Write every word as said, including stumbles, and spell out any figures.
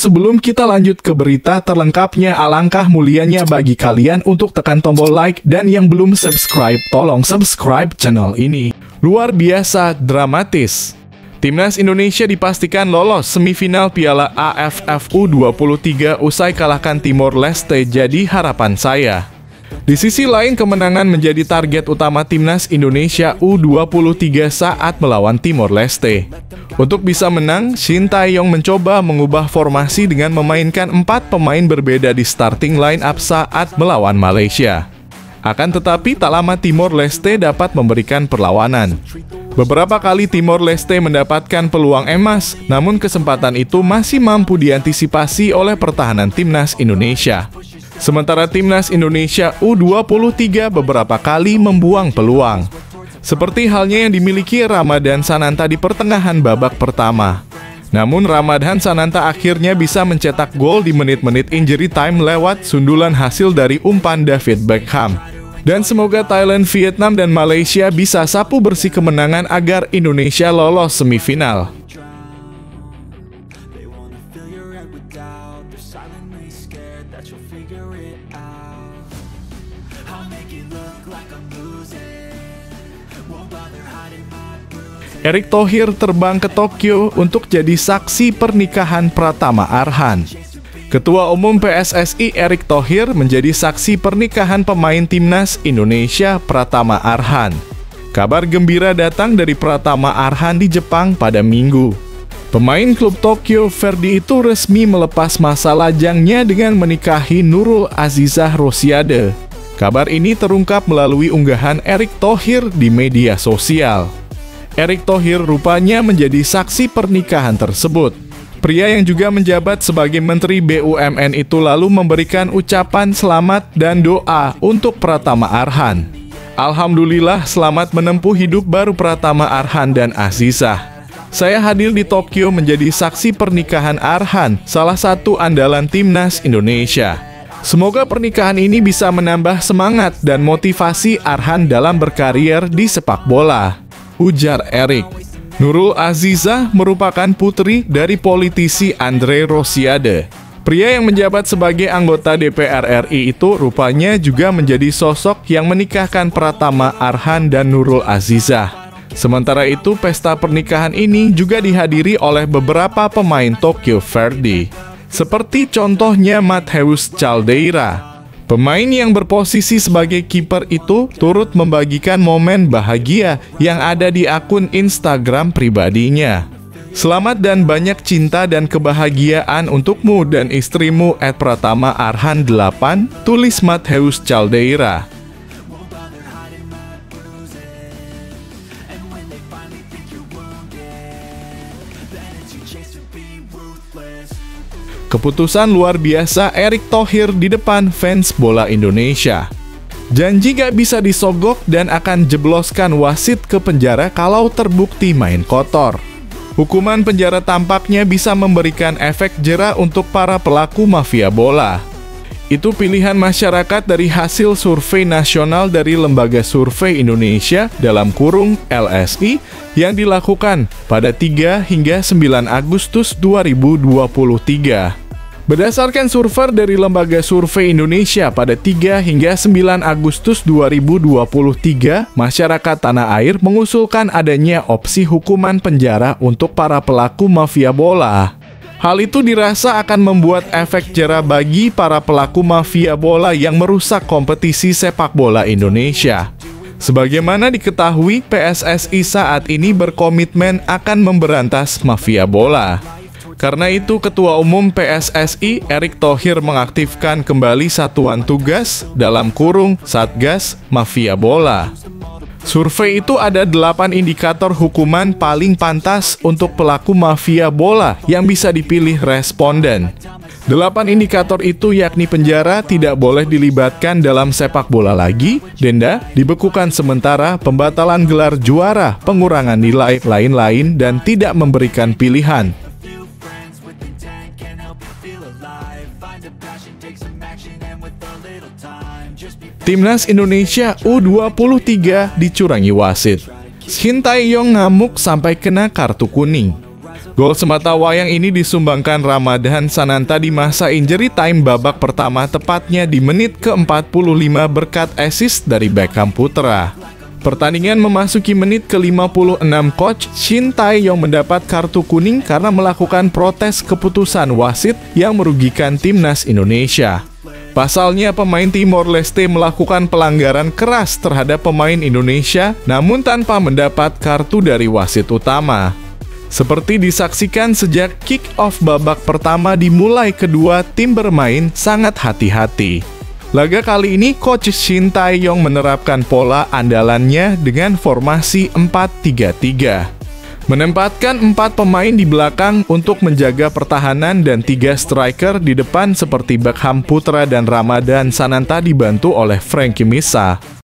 sebelum kita lanjut ke berita terlengkapnya, alangkah mulianya bagi kalian untuk tekan tombol like, dan yang belum subscribe, tolong subscribe channel ini. Luar biasa dramatis. Timnas Indonesia dipastikan lolos semifinal Piala A F F U dua puluh tiga usai kalahkan Timor Leste, jadi harapan saya. Di sisi lain, kemenangan menjadi target utama Timnas Indonesia U dua puluh tiga saat melawan Timor Leste. Untuk bisa menang, Shin Tae-yong mencoba mengubah formasi dengan memainkan empat pemain berbeda di starting line-up saat melawan Malaysia. Akan tetapi, tak lama Timor Leste dapat memberikan perlawanan. Beberapa kali Timor Leste mendapatkan peluang emas, namun kesempatan itu masih mampu diantisipasi oleh pertahanan Timnas Indonesia. Sementara Timnas Indonesia U dua puluh tiga beberapa kali membuang peluang. Seperti halnya yang dimiliki Ramadhan Sananta di pertengahan babak pertama. Namun Ramadhan Sananta akhirnya bisa mencetak gol di menit-menit injury time lewat sundulan hasil dari umpan David Beckham. Dan semoga Thailand, Vietnam, dan Malaysia bisa sapu bersih kemenangan agar Indonesia lolos semifinal. Erick Thohir terbang ke Tokyo untuk jadi saksi pernikahan Pratama Arhan. Ketua Umum P S S I Erick Thohir menjadi saksi pernikahan pemain Timnas Indonesia Pratama Arhan. Kabar gembira datang dari Pratama Arhan di Jepang pada Minggu. Pemain klub Tokyo Verdy itu resmi melepas masa lajangnya dengan menikahi Nurul Azizah Rosiade. Kabar ini terungkap melalui unggahan Erick Thohir di media sosial. Erick Thohir rupanya menjadi saksi pernikahan tersebut. Pria yang juga menjabat sebagai Menteri B U M N itu lalu memberikan ucapan selamat dan doa untuk Pratama Arhan. Alhamdulillah, selamat menempuh hidup baru Pratama Arhan dan Azizah. Saya hadir di Tokyo menjadi saksi pernikahan Arhan, salah satu andalan Timnas Indonesia. Semoga pernikahan ini bisa menambah semangat dan motivasi Arhan dalam berkarier di sepak bola, ujar Erick. Nurul Azizah merupakan putri dari politisi Andre Rosiade. Pria yang menjabat sebagai anggota D P R R I itu rupanya juga menjadi sosok yang menikahkan Pratama Arhan dan Nurul Azizah. Sementara itu, pesta pernikahan ini juga dihadiri oleh beberapa pemain Tokyo Verdy, seperti contohnya Matheus Caldeira. Pemain yang berposisi sebagai kiper itu turut membagikan momen bahagia yang ada di akun Instagram pribadinya. Selamat dan banyak cinta dan kebahagiaan untukmu dan istrimu at Pratama Arhan delapan, tulis Matheus Caldeira. Keputusan luar biasa Erick Thohir di depan fans bola Indonesia. Janji gak bisa disogok dan akan jebloskan wasit ke penjara kalau terbukti main kotor. Hukuman penjara tampaknya bisa memberikan efek jera untuk para pelaku mafia bola. Itu pilihan masyarakat dari hasil survei nasional dari Lembaga Survei Indonesia dalam kurung L S I yang dilakukan pada tiga hingga sembilan Agustus dua ribu dua puluh tiga. Berdasarkan survei dari Lembaga Survei Indonesia pada tiga hingga sembilan Agustus dua ribu dua puluh tiga, masyarakat tanah air mengusulkan adanya opsi hukuman penjara untuk para pelaku mafia bola. Hal itu dirasa akan membuat efek jera bagi para pelaku mafia bola yang merusak kompetisi sepak bola Indonesia. Sebagaimana diketahui, P S S I saat ini berkomitmen akan memberantas mafia bola. Karena itu, Ketua Umum P S S I Erick Thohir mengaktifkan kembali Satuan Tugas dalam kurung Satgas Mafia Bola. Survei itu ada delapan indikator hukuman paling pantas untuk pelaku mafia bola yang bisa dipilih responden. Delapan indikator itu yakni penjara, tidak boleh dilibatkan dalam sepak bola lagi, denda, dibekukan sementara, pembatalan gelar juara, pengurangan nilai, lain-lain, dan tidak memberikan pilihan. Timnas Indonesia U dua puluh tiga dicurangi wasit. Shin Tae-yong ngamuk sampai kena kartu kuning. Gol sematawayang ini disumbangkan Ramadhan Sananta di masa injury time babak pertama, tepatnya di menit ke empat puluh lima berkat assist dari Beckham Putra. Pertandingan memasuki menit ke lima puluh enam, Coach Shin Tae-yong mendapat kartu kuning karena melakukan protes keputusan wasit yang merugikan timnas Indonesia. Pasalnya, pemain Timor Leste melakukan pelanggaran keras terhadap pemain Indonesia, namun tanpa mendapat kartu dari wasit utama. Seperti disaksikan sejak kick-off babak pertama dimulai, kedua tim bermain sangat hati-hati. Laga kali ini, Coach Shin Tae-yong menerapkan pola andalannya dengan formasi empat tiga tiga. Menempatkan empat pemain di belakang untuk menjaga pertahanan dan tiga striker di depan seperti Beckham Putra dan Ramadhan Sananta dibantu oleh Frankie Misa.